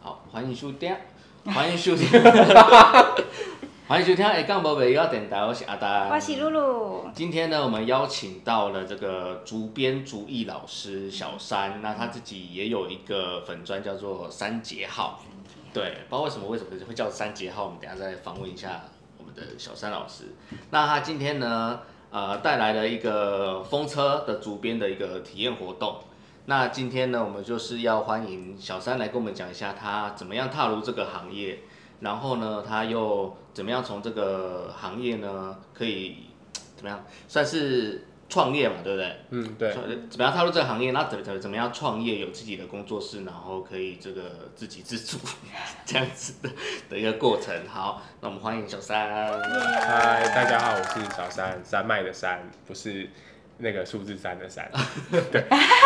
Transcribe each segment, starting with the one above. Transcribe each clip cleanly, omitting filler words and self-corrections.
好，欢迎收听，欢迎收听，欢迎收听下港无袂晓电台，我是阿丹， 我是露露。 今天呢，我们邀请到了这个竹编竹艺老师小山，那他自己也有一个粉专叫做三节号，对，不知道为什么会叫三节号，我们等一下再访问一下我们的小山老师。那他今天呢，带来了一个风车的竹编的一个体验活动。那今天呢，我们就是要欢迎小山来跟我们讲一下他怎么样踏入这个行业，然后呢，他又怎么样从这个行业呢，可以怎么样算是创业嘛，对不对？ 嗯，对。 怎么样踏入这个行业？那怎么样创业，有自己的工作室，然后可以这个自给自足这样子的一个过程。好，那我们欢迎小山。 嗨，大家好，我是小山，山脉的山，不是那个数字3的3。对对。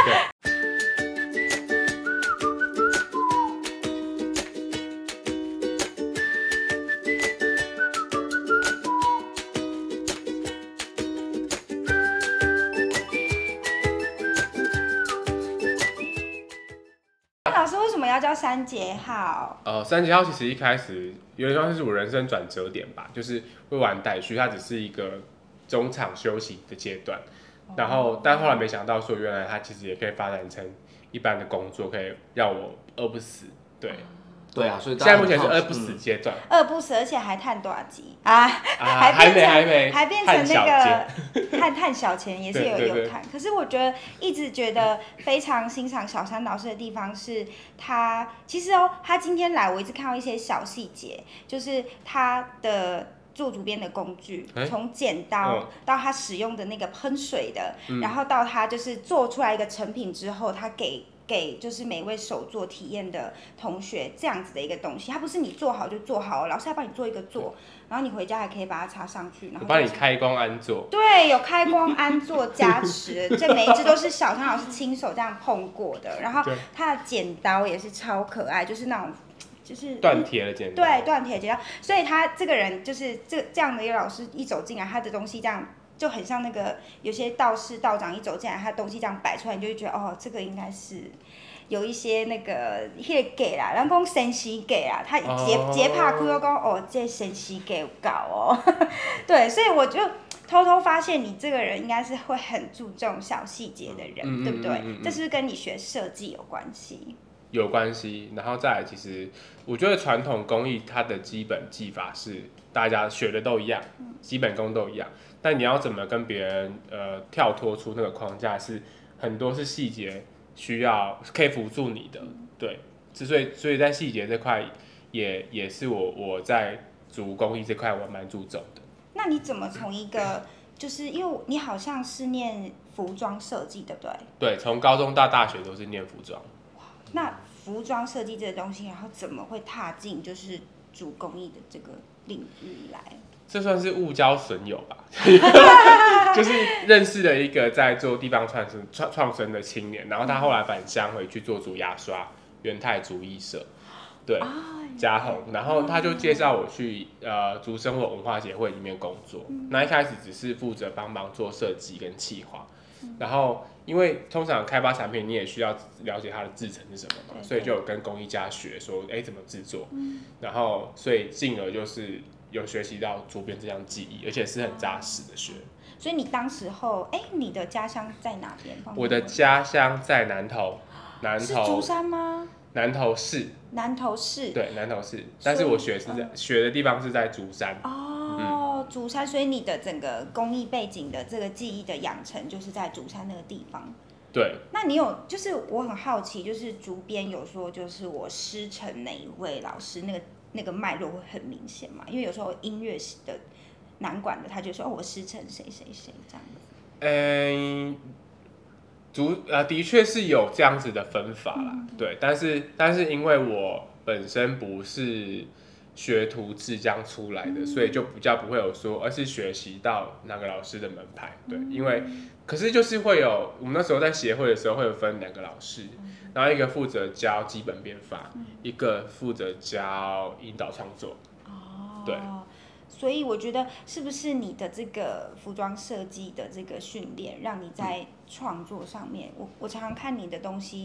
老师为什么要叫三节号？ 三节号其实一开始有点像是我人生转折点吧，就是会玩傣序，它只是一个中场休息的阶段，然后但后来没想到说，原来它其实也可以发展成一般的工作，可以让我饿不死。对。 对啊，所以现在目前是饿不死阶段， 饿不死，而且还探多少集啊？ 还没， 还变成那个探小钱也是有探。可是我一直觉得非常欣赏小山老师的地方是他，其实他今天来，我一直看到一些小细节，就是他的做竹编的工具，从剪刀到他使用的那个喷水的，然后到他就是做出来一个成品之后，他给就是每位手作体验的同学这样子的一个东西，它不是你做好就做好，老师还帮你做一个做，然后你回家还可以把它插上去，然后帮你开光安做。 对，有开光安做加持，这每一只都是小山老师亲手这样碰过的，然后他的剪刀也是超可爱，就是那种。就是断铁的剪刀， 对，断铁剪刀，所以他这个人就是这样的一个老师，一走进来，他的东西这样就很像那个有些道士道长一走进来，他的东西这样摆出来，你就会觉得哦，这个应该是有一些那个那个给啦，人讲神奇给啦，他节拍开又讲哦，这神奇给有搞哦，对，所以我就偷偷发现你这个人应该是会很注重小细节的人，对不对？这是不是跟你学设计有关系？ 有关系，然后再来，其实我觉得传统工艺它的基本技法是大家学的都一样，基本功都一样，但你要怎么跟别人跳脱出那个框架，是很多是细节需要可以辅助你的，对，所以在细节这块也是我在竹工艺这块我蛮注重的。 那你怎么从一个就是因为你好像是念服装设计，对不对？ 对，从高中到大学都是念服装。 那服装设计这个东西，然后怎么会踏进就是竹工艺的这个领域来？ 这算是误交损友吧，就是认识了一个在做地方创生的青年，然后他后来返乡回去做竹牙刷，元泰竹艺社，对，嘉宏，然后他就介绍我去竹生活文化协会里面工作，那一开始只是负责帮忙做设计跟企划，然后因为通常开发产品你也需要了解它的制程是什么嘛，所以就有跟工艺家学说，怎么制作，然后所以进而就是有学习到竹编这项技艺，而且是很扎实的学。 所以你当时候，你的家乡在哪边？ 我的家乡在南投， 是竹山吗？ 南投市。 南投市。对， 南投市，但是我学的地方是在竹山。 竹山，所以你的整个工艺背景的这个技艺的养成，就是在竹山那个地方。 对。 那你有，就是我很好奇，就是竹编有说，就是我师承哪一位老师，那个脉络会很明显嘛？因为有时候音乐的南管的，他就说我师承谁谁谁这样子。的确是有这样子的分法啦，对，但是因为我本身不是学徒制这样出来的，所以就比较不会有说，而是学习到哪个老师的门派，对，因为可是就是会有，我们那时候在协会的时候会有分2个老师，然后一个负责教基本编法，一个负责教引导创作，对。 所以我觉得是不是你的这个服装设计的这个训练，让你在创作上面，我常常看你的东西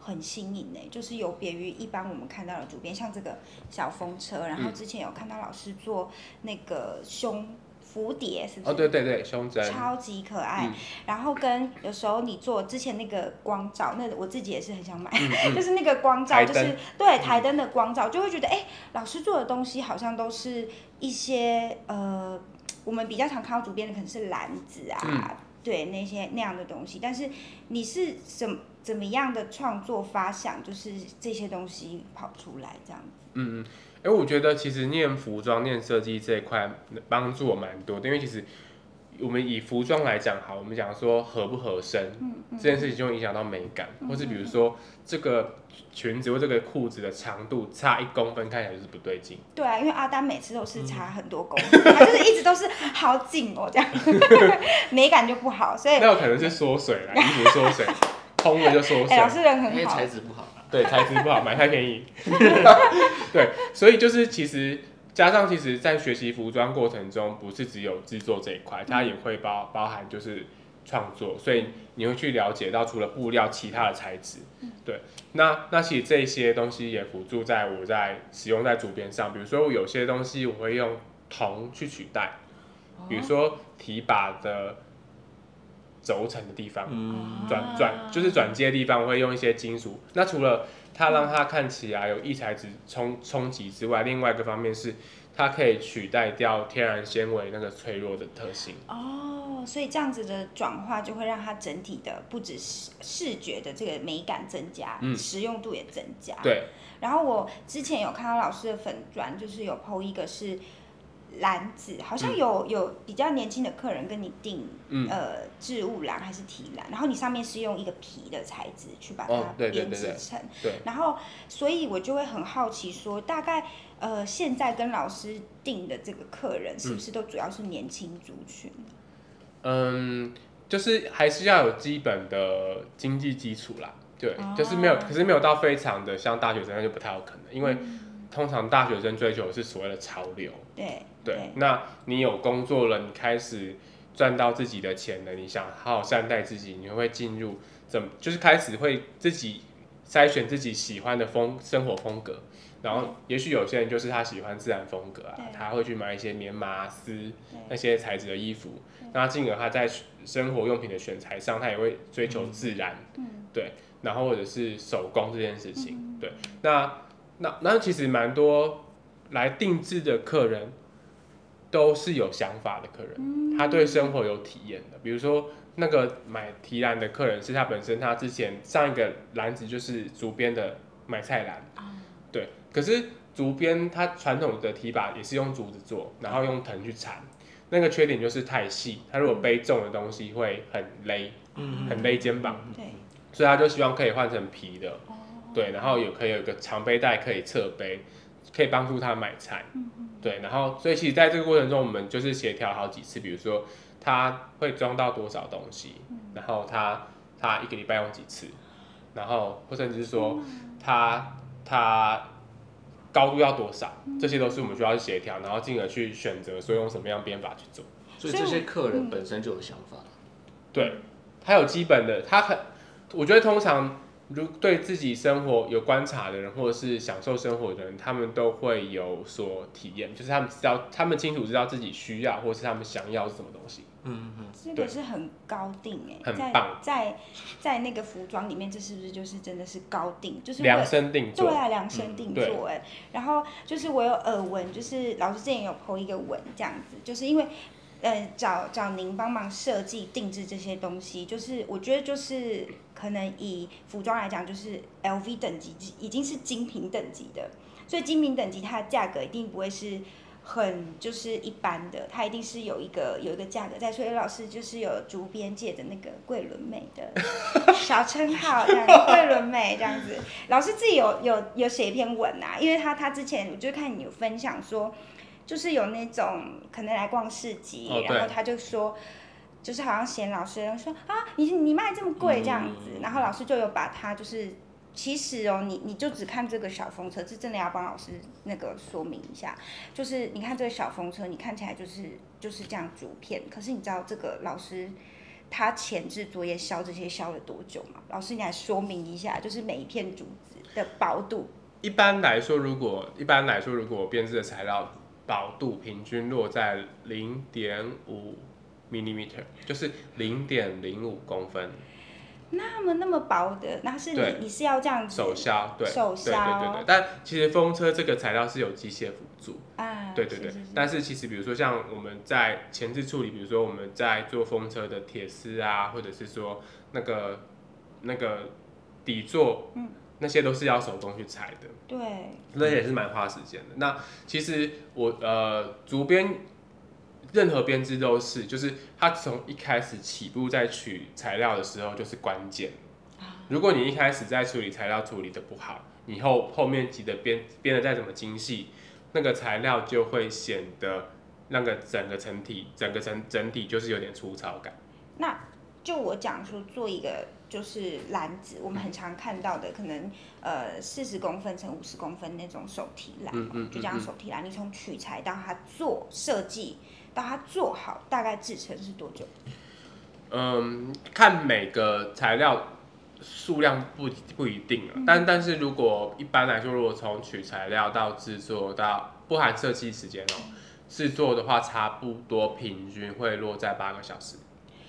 很新颖就是有别于一般我们看到的主编，像这个小风车，然后之前有看到老师做那个蝴蝶，是不是？ 哦，对对对，胸针超级可爱。然后跟有时候你做之前那个光照，那我自己也是很想买，就是那个光照，就是对台灯的光照，就会觉得老师做的东西好像都是一些我们比较常看到主编的可能是篮子啊。对那样的东西，但是你是怎么样的创作发想，就是这些东西跑出来这样子？ 我觉得其实念服装、念设计这一块帮助我蛮多的，因为其实我们以服装来讲，好，我们讲说合不合身，这件事情就会影响到美感，或是比如说这个裙子或这个裤子的长度差1公分，看起来就是不对劲。 对啊，因为阿丹每次都是差很多公分，他就是一直都是好紧这样，美感就不好，所以那有可能是缩水啦，衣服缩水，空了就缩水。 老师人很好， 因为材质不好。 对，材质不好，买太便宜。对，所以就是其实加上，其实在学习服装过程中，不是只有制作这一块，它也会包含就是创作，所以你会去了解到除了布料，其他的材质。对，那其实这些东西也辅助在我在使用在主编上，比如说有些东西我会用铜去取代，比如说提把的轴承的地方，就是转接的地方，我会用一些金属。那除了它让它看起来有异材质冲击之外，另外一个方面是它可以取代掉天然纤维那个脆弱的特性。 所以这样子的转化就会让它整体的不只是视觉的这个美感增加，实用度也增加。 对。 然后我之前有看到老师的粉专，就是有 po 一个是篮子，好像有比较年轻的客人跟你订置物篮还是提篮，然后你上面是用一个皮的材质去把它编织成，然后所以我就会很好奇说，大概现在跟老师订的这个客人是不是都主要是年轻族群？ 就是还是要有基本的经济基础啦，对，就是没有，可是没有到非常的像大学生，那就不太有可能，因为通常大学生追求的是所谓的潮流，对，那你有工作了，你开始赚到自己的钱了，你想好好善待自己，你会进入就是开始会自己筛选自己喜欢的生活风格，然后也许有些人就是他喜欢自然风格啊，他会去买一些棉麻丝那些材质的衣服，那进而他在生活用品的选材上，他也会追求自然，对，然后或者是手工这件事情，对，那其实蛮多来定制的客人都是有想法的客人，他对生活有体验的。比如说那个买提篮的客人，是他本身他之前上一个篮子就是竹编的买菜篮，对。可是竹编它传统的提把也是用竹子做，然后用藤去缠，那个缺点就是太细，他如果背重的东西会很勒肩膀，所以他就希望可以换成皮的，对，然后可以有一个长背带可以侧背，可以帮助他买菜，对，然后所以其实在这个过程中，我们就是协调好几次，比如说他会装到多少东西，然后他一个礼拜用几次，然后或甚至是说他高度要多少，这些都是我们需要去协调，然后进而去选择说用什么样编法去做。 所以这些客人本身就有想法， 对，他有基本的，我觉得通常对自己生活有观察的人，或者是享受生活的人，他们都会有所体验，就是他们清楚知道自己需要或是他们想要是什么东西。 这个是很高定很棒。 在那个服装里面，这是不是就是真的是高定，就是量身定做？ 对啊，量身定做然后就是我有耳闻，就是老师之前有 po 一个文这样子，就是因为找您帮忙设计定制这些东西，就是我觉得就是可能以服装来讲，就是 LV 等级已经是精品等级的，所以精品等级它的价格一定不会是很就是一般的，它一定是有一个价格在，所以老师就是有竹编界的那个桂纶镁的小称号，这样桂纶镁这样子。老师自己有写一篇文啊，因为他之前我就看你有分享说，就是有那种可能来逛市集，然后他就说，就是好像嫌老师说啊，你卖这么贵这样子，然后老师就有把它就是。其实你就只看这个小风车，是真的要帮老师那个说明一下，就是你看这个小风车，你看起来就是这样竹片，可是你知道这个老师他前置作业削这些削了多久吗？老师，你来说明一下，就是每一片竹子的薄度。 一般来说，如果编织的材料薄度平均落在0.5mm，就是0.05公分。 那么薄的，那是你是要这样子手削，对， 手削， 对。但其实风车这个材料是有机械辅助，对。但是其实比如说像我们在前置处理，比如说我们在做风车的铁丝啊，或者是说那个底座，那些都是要手工去裁的， 对， 那也是蛮花时间的。那其实竹编。任何编织都是，就是它从一开始起步在取材料的时候就是关键。如果你一开始在处理材料处理的不好，你后面级的编的再怎么精细，那个材料就会显得那个整个整体就是有点粗糙感。 那就我讲说做一个就是篮子，我们很常看到的，可能40公分乘50公分那种手提篮，就这样手提篮，你从取材到它做设计。到它做好，大概制成是多久？ 看每个材料数量不一定了，但是如果一般来说，如果从取材料到制作到不含设计时间制作的话，差不多平均会落在8个小时。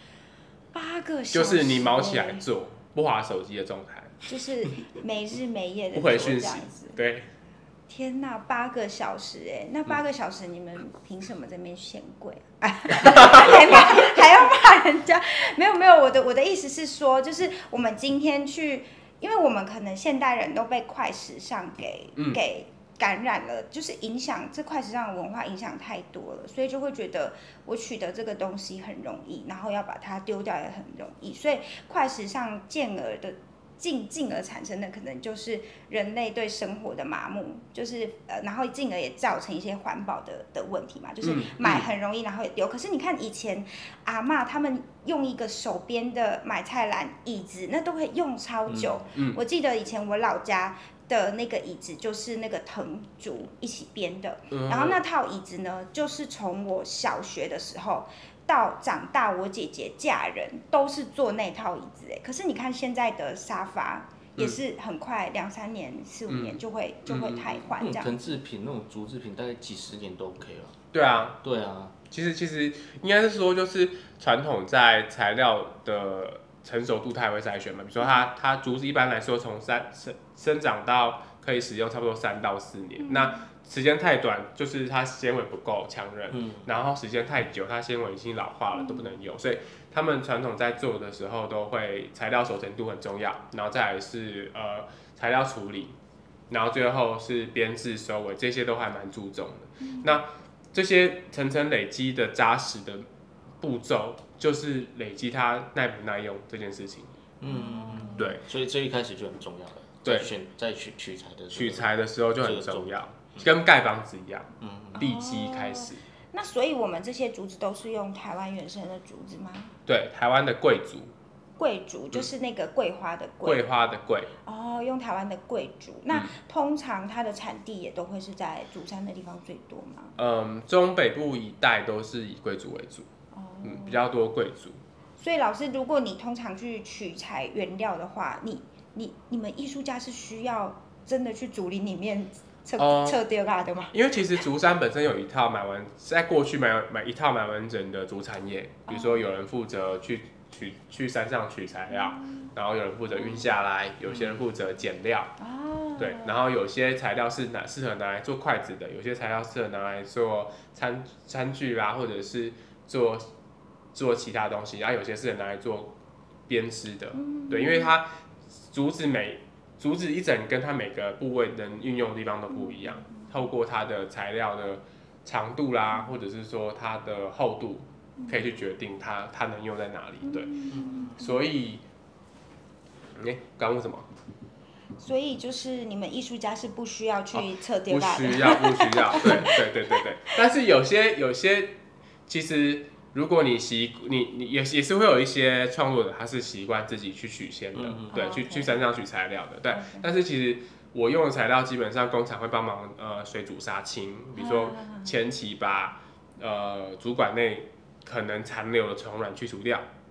8个小时， 就是你毛起来做，不滑手机的状态， 就是没日没夜的不回讯息，对。 天哪，8个小时那8个小时你们凭什么在那边嫌贵啊？还要骂人家？没有，我的意思是说，就是我们今天去，因为我们可能现代人都被快时尚给感染了，就是影响这快时尚的文化影响太多了，所以就会觉得我取得这个东西很容易，然后要把它丢掉也很容易，所以快时尚进而产生的可能就是人类对生活的麻木，就是然后进而也造成一些环保的问题嘛，就是买很容易，然后也丢。可是你看以前阿嬷他们用一个手编的买菜篮椅子，那都可以用超久。我记得以前我老家的那个椅子就是那个藤竹一起编的，然后那套椅子呢，就是从我小学的时候。到长大，我姐姐嫁人都是坐那套椅子可是你看现在的沙发也是很快2、3年、4、5年就会汰换这样。 藤制品那种竹制品大概几10年都 OK 了。 对啊。其实应该是说，就是传统在材料的成熟度它也会筛选嘛，比如说它竹子一般来说从生长到可以使用差不多3到4年，那时间太短，就是它纤维不够强韧，然后时间太久，它纤维已经老化了，都不能用。所以他们传统在做的时候，都会材料熟成度很重要，然后再来是材料处理，然后最后是编制收尾，这些都还蛮注重的。那这些层层累积的扎实的步骤，就是累积它耐不耐用这件事情。对， 所以这一开始就很重要了。 对， 在取材的时候就很重要。跟盖房子一样，地基开始。 那所以我们这些竹子都是用台湾原生的竹子吗？ 对，台湾的桂竹。 桂竹就是那个桂花的桂。 桂花的桂。 用台湾的桂竹。那通常它的产地也都会是在竹山的地方最多吗？ 中北部一带都是以桂竹为主。比较多桂竹。 所以老师，如果你通常去取材原料的话，你们艺术家是需要真的去竹林里面测掉的吗？ 因为其实竹山本身有一套在过去买一套蛮完整的竹产业，比如说有人负责去山上取材料，然后有人负责运下来，有些人负责剪料，对，然后有些材料是适合拿来做筷子的，有些材料适合拿来做餐具啦，或者是做其他东西，然后有些是拿来做编织的，对，因为它竹子一整根，它每个部位能运用的地方都不一样。透过它的材料的长度啦，或者是说它的厚度，可以去决定它能用在哪里。对，所以，刚问什么？ 所以就是你们艺术家是不需要去测掉的。 不需要，对。但是有些其实。如果你也是会有一些创作者，他是习惯自己去取线的，对，去山上取材料的，对。但是其实我用的材料基本上工厂会帮忙水煮杀青，比如说前期把主管内可能残留的虫卵去除掉，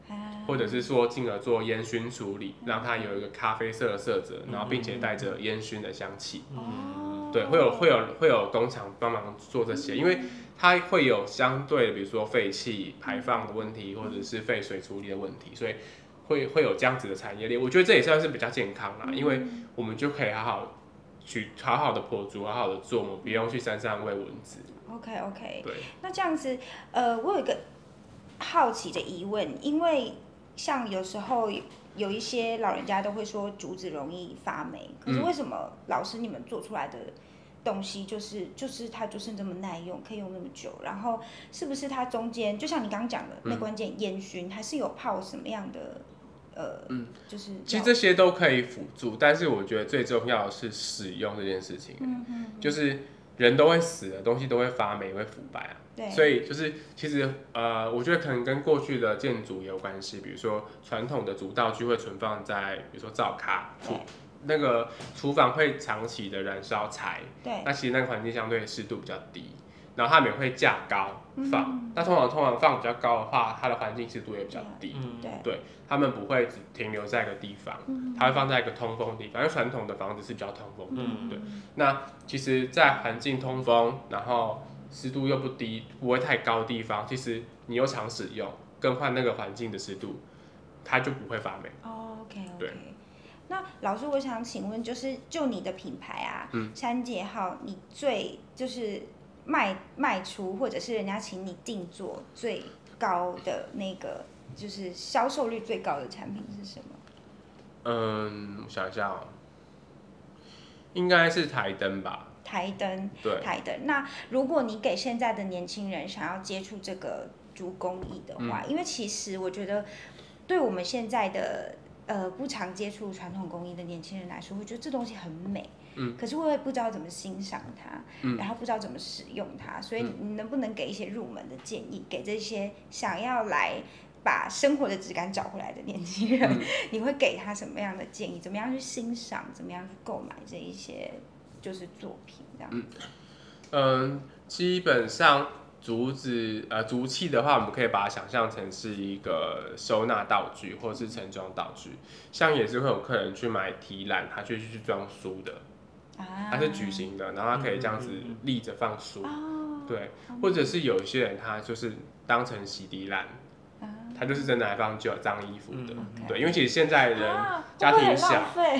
或者是说进而做烟熏处理，让它有一个咖啡色的色泽，然后并且带着烟熏的香气。对，会有工厂帮忙做这些，因为它会有相对的，比如说废气排放的问题，或者是废水处理的问题，所以会有这样子的产业链。我觉得这也算是比较健康啦，因为我们就可以好好的破竹，好好的做，我们不用去山上喂蚊子。 OK， 对。 那这样子，我有一个好奇的疑问，因为像有时候有一些老人家都会说竹子容易发霉，可是为什么老师你们做出来的东西就是它就是这么耐用，可以用那么久？然后是不是它中间就像你刚刚讲的那关键烟熏，还是有泡什么样的？就是其实这些都可以辅助，但是我觉得最重要的是使用这件事情。就是人都会死的，东西都会发霉、会腐败啊。 对。 所以就是其实我觉得可能跟过去的建筑也有关系，比如说传统的主道具会存放在比如说灶咖，那个厨房会长期的燃烧柴， 对。 那其实那个环境相对湿度比较低。然后他们也会架高放，那通常放比较高的话，它的环境湿度也比较低。对，他们不会只停留在一个地方，它会放在一个通风的地方，因为传统的房子是比较通风的。对，那其实，在环境通风，然后湿度又不低，不会太高的地方，其实你又常使用，更换那个环境的湿度，它就不会发霉。 OK。 对。 那老师，我想请问，就你的品牌啊，山节号，你最就是卖出，或者是人家请你定做最高的那个，就是销售率最高的产品是什么？ 我想一下哦，应该是台灯吧。 台灯， 对， 台灯。那如果你给现在的年轻人想要接触这个竹工艺的话，因为其实我觉得，对我们现在的不常接触传统工艺的年轻人来说，会觉得这东西很美。可是我也不知道怎么欣赏它，然后不知道怎么使用它，所以你能不能给一些入门的建议，给这些想要来把生活的质感找回来的年轻人，你会给他什么样的建议？怎么样去欣赏？怎么样去购买这一些就是作品这样？ 基本上竹器的话，我们可以把它想象成是一个收纳道具或是盛装道具，像也是会有客人去买提篮，他去装书的。它是矩形的，然后它可以这样子立着放书，对，或者是有一些人他就是当成洗涤篮，他就是真的来放脏衣服的，对，因为其实现在人家庭小，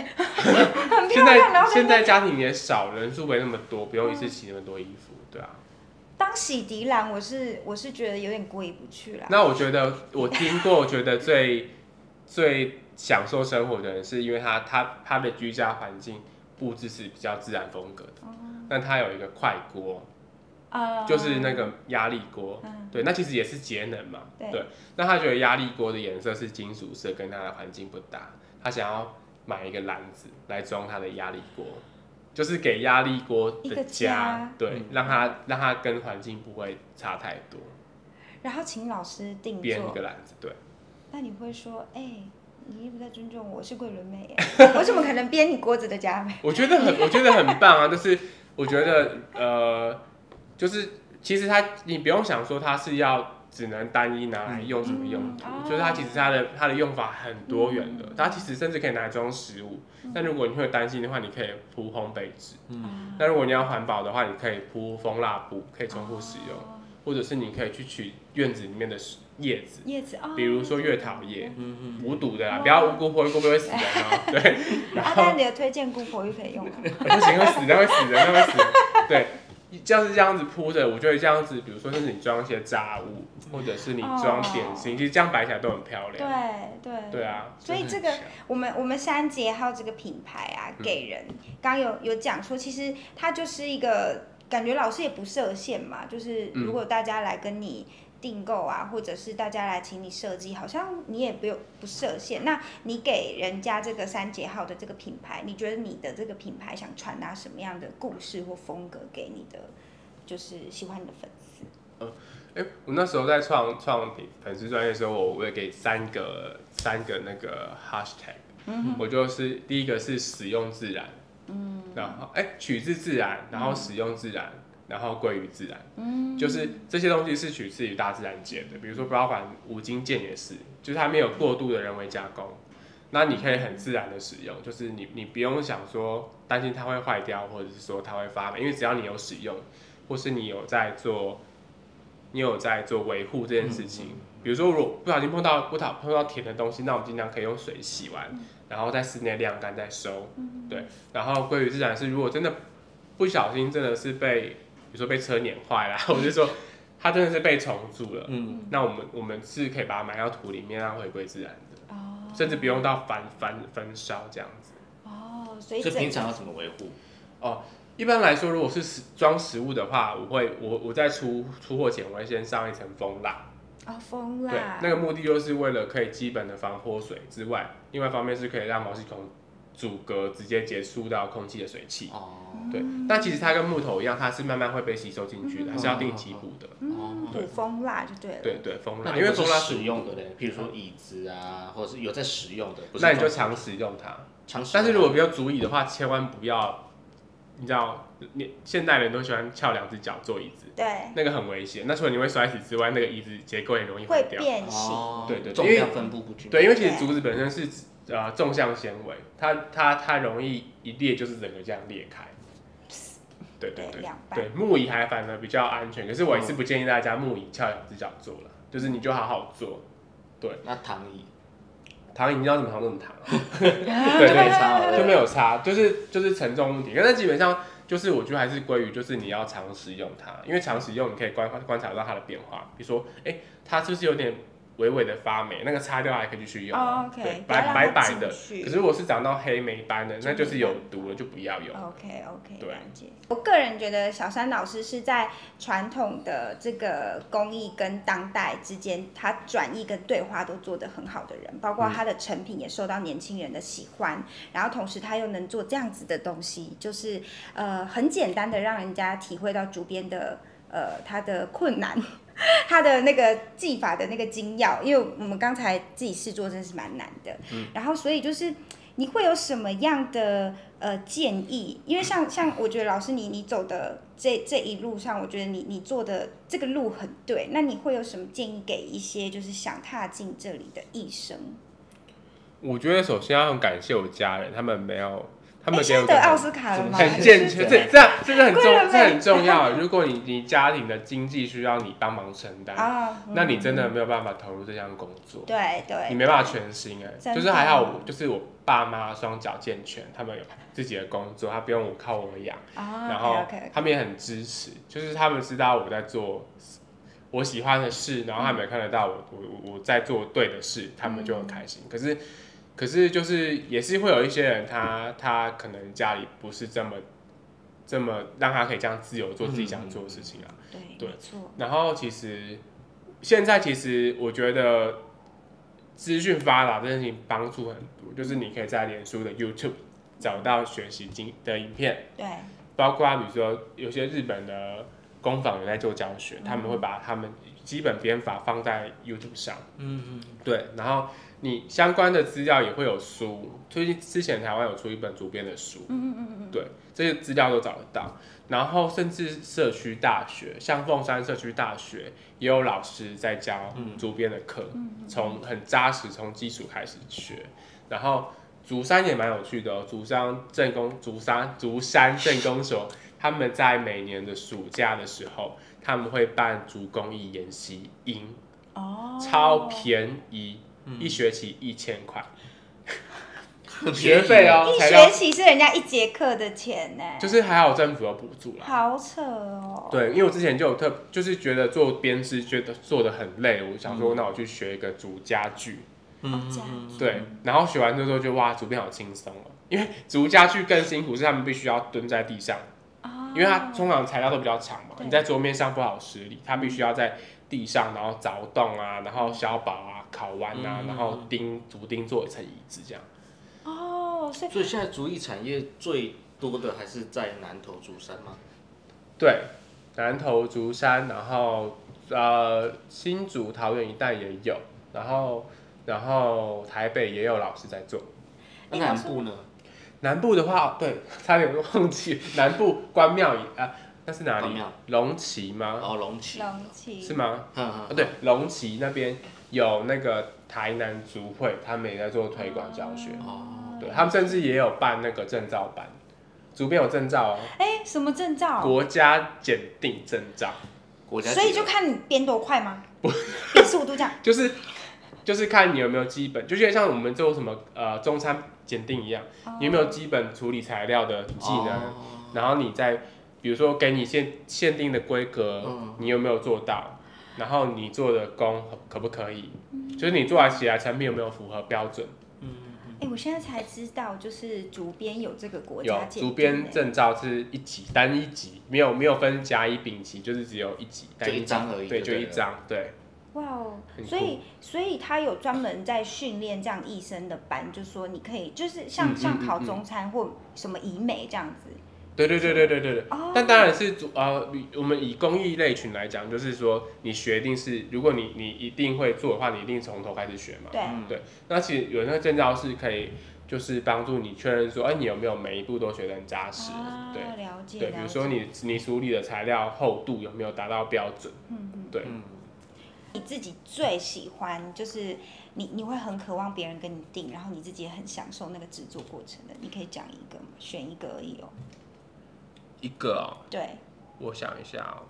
现在家庭也少，人数没那么多，不用一次洗那么多衣服，对啊。 当洗涤篮，我是觉得有点过意不去啦。 那我觉得我听过，我觉得最享受生活的人，是因为他的居家环境布置是比较自然风格的，但它有一个快锅，就是那个压力锅，对，那其实也是节能嘛，对。那他觉得压力锅的颜色是金属色，跟他的环境不搭，他想要买一个篮子来装他的压力锅，就是给压力锅的家，对，让他跟环境不会差太多。 然后请老师定做编一个篮子，对。 那你会说，你不在尊重我，是桂纶镁耶，我怎么可能编你锅子的家美？ 我觉得很棒啊，就是我觉得就是其实你不用想说它是要只能单一拿来用什么用途，就是它其实它的用法很多元的，它其实甚至可以拿来装食物。但如果你会担心的话，你可以铺烘焙纸。那如果你要环保的话，你可以铺蜂蜡布，可以重复使用，或者是你可以去取院子里面的叶子，比如说月桃叶，无毒的啦，不要姑婆，姑婆会死人哦。对， 但你有推荐姑婆玉可以用吗？ 不行，会死人，会死人。对，就是这样子铺的，我觉得这样子，比如说甚至你装一些杂物，或者是你装点心，其实这样摆起来都很漂亮。对啊。 所以这个我们山节号这个品牌啊，给人刚有讲说，其实它就是一个感觉老师也不设限嘛，就是如果大家来跟你订购啊，或者是大家来请你设计，好像你也不设限。那你给人家这个山节号的这个品牌，你觉得你的这个品牌想传达什么样的故事或风格给你的，就是喜欢你的粉丝？ 我那时候在创粉丝专页的时候，我会给三个那个 hashtag，我就是第一个是使用自然，然后取自自然，然后使用自然， 然后归于自然。就是这些东西是取自于大自然界的，比如说包含五金件也是，就是它没有过度的人为加工，那你可以很自然的使用，就是你不用想说担心它会坏掉，或者是说它会发霉，因为只要你有使用，或是你有在做维护这件事情。比如说，如果不小心碰到甜的东西，那我们尽量可以用水洗完，然后在室内晾干再收。对，然后归于自然是，如果真的不小心真的是被，比如说被车碾坏了，或者是说它真的是被虫蛀了，那我们是可以把它埋到土里面，让它回归自然的，甚至不用到焚烧这样子。 所以平常要怎么维护？ 一般来说，如果是装食物的话，我在出货前，我会先上一层蜂蜡。 蜂蜡。 对，那个目的就是为了可以基本的防泼水之外，另外一方面是可以让毛细孔阻隔，直接接触到空气的水汽。对，但其实它跟木头一样，它是慢慢会被吸收进去的，还是要定期补的。 补蜂蜡就对了。 对，蜂蜡， 因为蜂蜡使用的嘞，譬如说椅子啊，或者是有在使用的， 那你就常使用它。但是如果比较足椅的话，千万不要。你知道，现代人都喜欢翘2只脚坐椅子， 对， 那个很危险。那除了你会摔死之外，那个椅子结构也容易坏掉， 会变形。 对， 重量分布不均。 对，因为其实竹子本身是纵向纤维，它容易一裂就是整个这样裂开。对，木椅还反而比较安全，可是我也是不建议大家木椅翘2只脚坐了，就是你就好好坐。对， 那躺椅你知道怎么躺就怎么躺， 对， 就没有差，就是承重问题。但是基本上就是我觉得还是归于就是你要常使用它，因为常使用你可以观察到它的变化，比如说它是不是有点微微的发霉，那个擦掉还可以继续用。 对， 白的。可是如果是长到黑霉斑的，那就是有毒了，就不要用。 OK， 对。 了解。我个人觉得小山老师是在传统的这个工艺跟当代之间，他转译跟对话都做得很好的人，包括他的成品也受到年轻人的喜欢，然后同时他又能做这样子的东西，就是很简单的让人家体会到竹编的它的困难。他的那个技法的那个精要，因为我们刚才自己试做真是蛮难的，然后所以就是你会有什么样的建议？因为像我觉得老师你走的这一路上，我觉得你做的这个路很对，那你会有什么建议给一些就是想踏进这里的艺生？ 我觉得首先要很感谢我家人，他们给我得奥斯卡了吗？ 很健全，这很重要。如果你家庭的经济需要你帮忙承担，那你真的没有办法投入这项工作。 对， 你没办法全心就是还好，就是我爸妈双脚健全，他们有自己的工作，他不用我靠我养，然后他们也很支持，就是他们知道我在做我喜欢的事，然后他们也看得到我在做对的事，他们就很开心。可是就是也是会有一些人他可能家里不是这么让他可以这样自由做自己想做的事情啊。 对，没错。 然后现在其实我觉得资讯发达这件事情帮助很多，就是你可以在脸书的 YouTube 找到学习的影片， 对， 包括比如说有些日本的工坊有在做教学，他们会把他们基本编法放在 YouTube 上，对，然后你相关的资料也会有书，之前台湾有出一本竹编的书，对，这些资料都找得到。然后甚至社区大学，像凤山社区大学也有老师在教竹编的课，从很扎实，从基础开始学。然后竹山也蛮有趣的竹山镇公所，他们在每年的暑假的时候，他们会办竹工艺研习营，超便宜，一学期1000块。学费一学期是人家1节课的钱呢， 就是还好政府有补助啦。 好扯哦。 对，因为我之前就有就是觉得做编织觉得做得很累，我想说那我去学一个竹家具。对，然后学完之后就哇，竹编好轻松哦。因为竹家具更辛苦，是他们必须要蹲在地上，因为它通常材料都比较长嘛，你在桌面上不好施力，它必须要在地上，然后凿洞啊，然后削薄啊，烤弯啊，然后竹钉做一层椅子这样。 所以现在竹艺产业最多的还是在南投竹山吗？ 对，南投竹山，然后新竹桃园一带也有，然后台北也有老师在做。 那南部呢？ 南部的话，对，差点忘记，南部关庙那是哪里？龙崎吗？ 哦，龙崎是吗？对，龙崎那边有那个台南族会，他们也在做推广教学。对，他们甚至也有办那个证照班，竹编有证照哦。 什么证照？ 国家检定证照。 所以就看你编多快吗？编速度这样。 就是看你有没有基本，就像我们做什么中餐检定一样，你有没有基本处理材料的技能，然后你再比如说给你限定的规格，你有没有做到，然后你做的工可不可以，就是你做起来产品有没有符合标准。 我现在才知道，就是竹编有这个国家检定。 竹编证照是单一级，没有分甲乙丙级，就是只有一级， 就一张而已。 对，就一张，对。 哇哦，所以他有专门在训练这样医生的班，就说你可以就是像考中餐或什么医美这样子。 对。但当然是我们以公益类群来讲，就是说你学定是，如果你一定会做的话，你一定从头开始学嘛。对。那其实有那个证照是可以，就是帮助你确认说，你有没有每一步都学得很扎实。对， 了解。 对，比如说你处理的材料厚度有没有达到标准？对。 你自己最喜欢就是你会很渴望别人跟你订，然后你自己也很享受那个制作过程的，你可以讲一个吗？选一个而已哦。 一个哦。 对。 我想一下哦。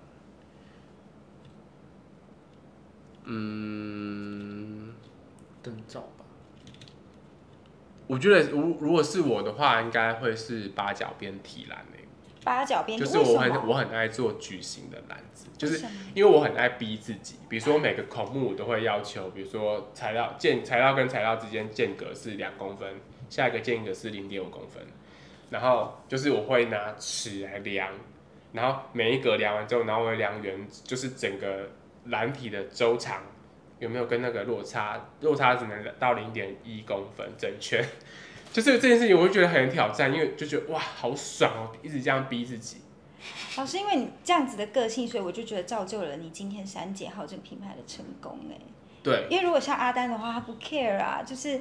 灯罩吧。 我觉得如果是我的话，应该会是八角边提篮诶。 八角边就是我很爱做矩形的篮子，就是因为我很爱逼自己，比如说每个孔目我都会要求，比如说材料跟材料之间间隔是2公分，下一个间隔是0.5公分，然后就是我会拿尺来量，然后每一格量完之后，然后我会量圆，就是整个篮体的周长有没有跟那个落差只能到0.1公分整圈。就是这件事情，我会觉得很挑战，因为就觉得哇，好爽哦，一直这样逼自己。 老师，因为你这样子的个性，所以我就觉得造就了你今天3节号这个品牌的成功哎。 对， 因为如果像阿丹的话，他不 care 啊，就是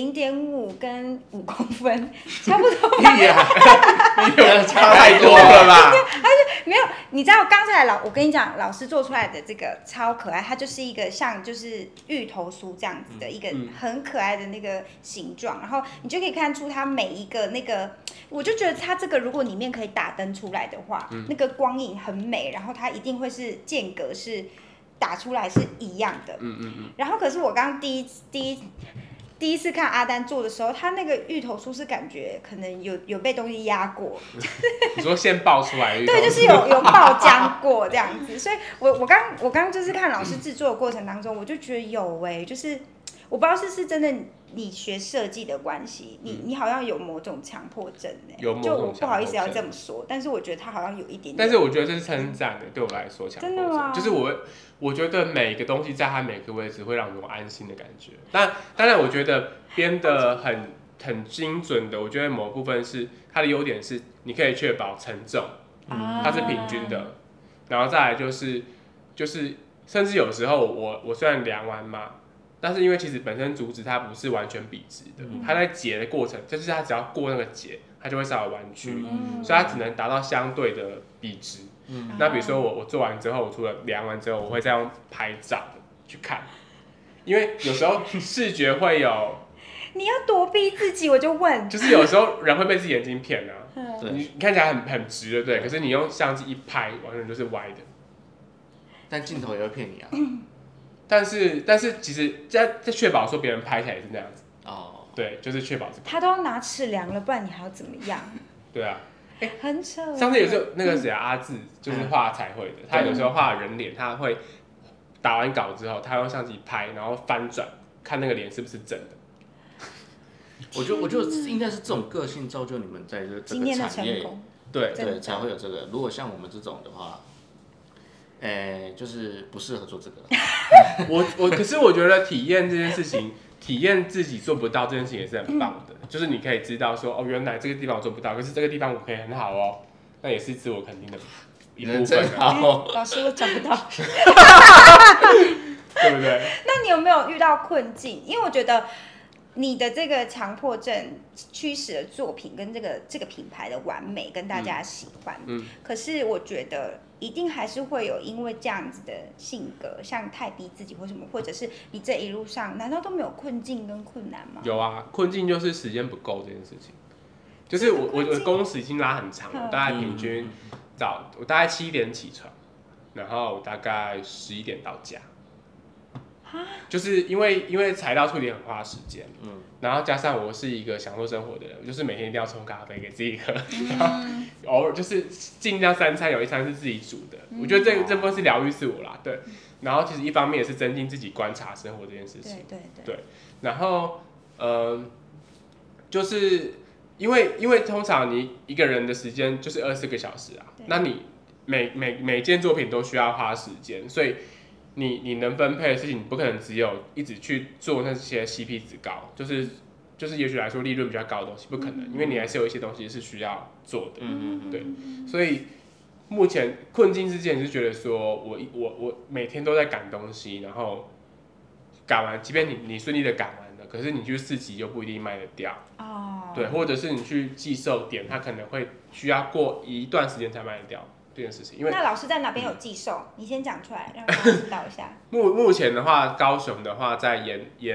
0.5跟5公分差不多。 你有差太多了吧？ 没有，你知道刚才我跟你讲，老师做出来的这个超可爱，它就是一个像就是芋头酥这样子的一个很可爱的那个形状，然后你就可以看出它每一个那个，我就觉得它这个如果里面可以打灯出来的话，那个光影很美，然后它一定会是间隔是打出来是一样的。然后可是我刚第一次看阿丹做的时候，他那个芋头酥是感觉可能有被东西压过。 你说先爆出来？ 对，就是有爆浆过这样子。所以我刚就是看老师制作的过程当中，我就觉得有就是我不知道是真的你学设计的关系，你好像有某种强迫症有某种就我不好意思要这么说，但是我觉得他好像有一点点。 但是我觉得这是称赞的，对我来说强迫症。 真的吗？ 就是我觉得每个东西在它每个位置会让我有安心的感觉。当然，我觉得编的很精准的，我觉得某部分是它的优点是你可以确保承重，它是平均的。然后再来就是甚至有时候我虽然量完嘛，但是因为其实本身竹子它不是完全笔直的，它在结的过程，就是它只要过那个结，它就会稍微弯曲，所以它只能达到相对的笔直。那比如说我做完之后，我除了量完之后，我会再用拍照去看，因为有时候视觉会有。 你要多逼自己，我就问。 就是有时候人会被自己眼睛骗啊，你看起来很直，对不对？可是你用相机一拍，完全就是歪的。 但镜头也会骗你啊。 但是其实在确保说别人拍起来也是那样子。对，就是确保是。 他都要拿尺量了，不然你还要怎么样？ 对啊。 很扯。 上次有时候那个谁阿志就是画彩绘的，他有时候画人脸，他会打完稿之后，他用相机拍，然后翻转看那个脸是不是真的。 我觉得应该是这种个性造就你们在这个产业，对才会有这个。如果像我们这种的话，就是不适合做这个。 可是我觉得体验这件事情，体验自己做不到这件事情也是很棒的。就是你可以知道说，原来这个地方我做不到，可是这个地方我可以很好哦，那也是自我肯定的一部分。 老师，我找不到， 对不对？ 那你有没有遇到困境？因为我觉得你的这个强迫症驱使的作品跟这个品牌的完美跟大家喜欢，可是我觉得一定还是会有因为这样子的性格，像太逼自己或什么，或者是你这一路上难道都没有困境跟困难吗？ 有啊，困境就是时间不够这件事情。就是我的工时已经拉很长了，大概平均我大概7点起床，然后大概11点到家。就是因为材料处理很花时间，然后加上我是一个享受生活的人，就是每天一定要冲咖啡给自己喝，然后偶尔就是尽量3餐有1餐是自己煮的，我觉得这部分是疗愈自我啦，对。然后其实一方面也是增进自己观察生活这件事情，对。然后就是因为通常你一个人的时间就是24个小时啊，那你每件作品都需要花时间，所以你能分配的事情，你不可能只有一直去做那些 CP 值高，就是也许来说利润比较高的东西，不可能，因为你还是有一些东西是需要做的，对。所以目前困境之间是觉得说我每天都在赶东西，然后赶完，即便你顺利的赶完了，可是你去市集又不一定卖得掉，对，或者是你去寄售点，它可能会需要过一段时间才卖得掉。这件事情，因为那老师在哪边有寄售？你先讲出来，让大家知道一下。 目前的话，高雄的话，在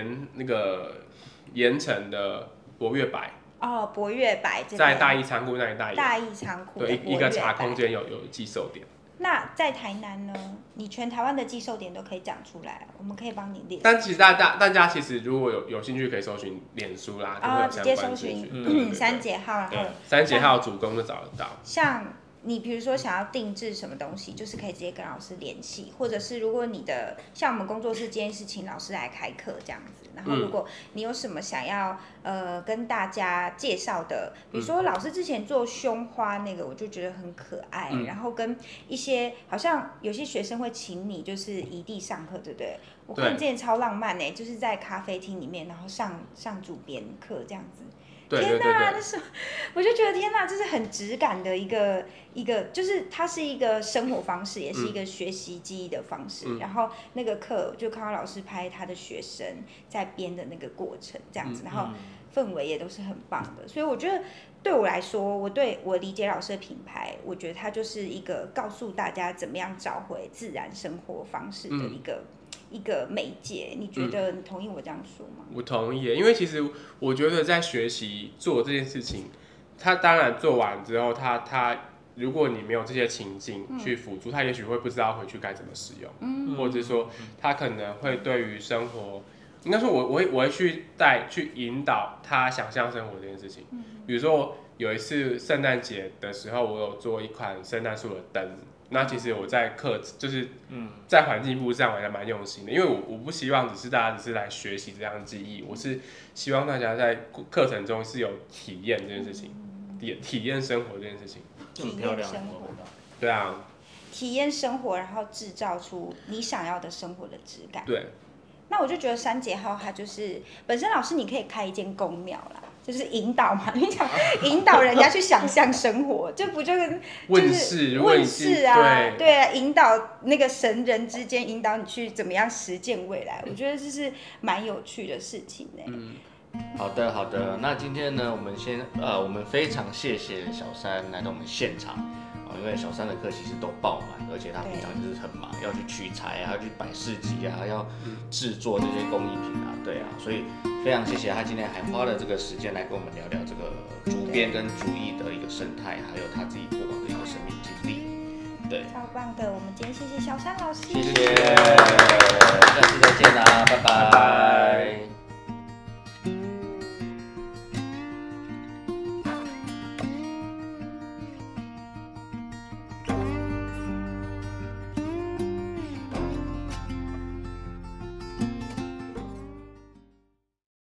盐城的博悦白。 博悦白在大义仓库那里。 大义仓库对，一个茶空间有寄售点。 那在台南呢？你全台湾的寄售点都可以讲出来，我们可以帮你列。 但其实大家其实如果有兴趣，可以搜寻脸书啦， 直接搜寻3节号，然后 3节号主攻就找得到。 像你比如说想要定制什么东西，就是可以直接跟老师联系，或者是如果你的像我们工作室今天是请老师来开课这样子，然后如果你有什么想要跟大家介绍的，比如说老师之前做胸花那个，我就觉得很可爱，然后跟一些好像有些学生会请你就是移地上课，对不对？我看之前超浪漫呢，就是在咖啡厅里面，然后上主编课这样子。天哪，那是我就觉得天哪，这是很质感的一个，就是它是一个生活方式，也是一个学习记忆的方式。然后那个课就看到老师拍他的学生在编的那个过程，这样子，然后氛围也都是很棒的。所以我觉得对我来说，我理解老师的品牌，我觉得它就是一个告诉大家怎么样找回自然生活方式的一个媒介。你觉得你同意我这样说吗？ 我同意，因为其实我觉得在学习做这件事情，它当然做完之后，它如果你没有这些情境去辅助，它也许会不知道回去该怎么使用，或者说它可能会对于生活，应该说我会去引导他想象生活这件事情。比如说有一次圣诞节的时候，我有做一款圣诞树的灯。那其实我在就是在环境部上我还蛮用心的，因为我不希望大家只是来学习这样的技艺，我是希望大家在课程中是有体验这件事情，体验生活这件事情， 体验生活， 对啊， 体验生活，然后制造出你想要的生活的质感。 对， 那我就觉得3节号它就是本身老师你可以开一间宫庙啦。就是引导嘛，你想引导人家去想象生活，这不就是问世啊？对啊，引导那个神人之间，引导你去怎么样实践未来，我觉得这是蛮有趣的事情呢。 好的，那今天呢，我们非常谢谢小珊来到我们现场。因为小珊的课其实都爆满，而且他平常就是很忙，要去取材啊，要去摆市集啊，要制作这些工艺品啊，对啊，所以非常谢谢他今天还花了这个时间来跟我们聊聊这个竹编跟竹艺的一个生态，还有他自己过往的一个生命经历。对， 超棒的！我们今天谢谢小珊老师， 谢谢，下次再见啦，拜拜。